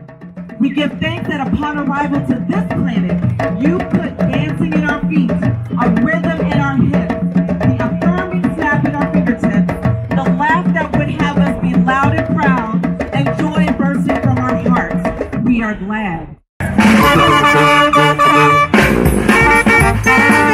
We give thanks that upon arrival to this planet, you put dancing in our feet, a rhythm in our hips, the affirming snap in our fingertips, the laugh that would have us be loud and proud, and joy bursting from our hearts. We are glad.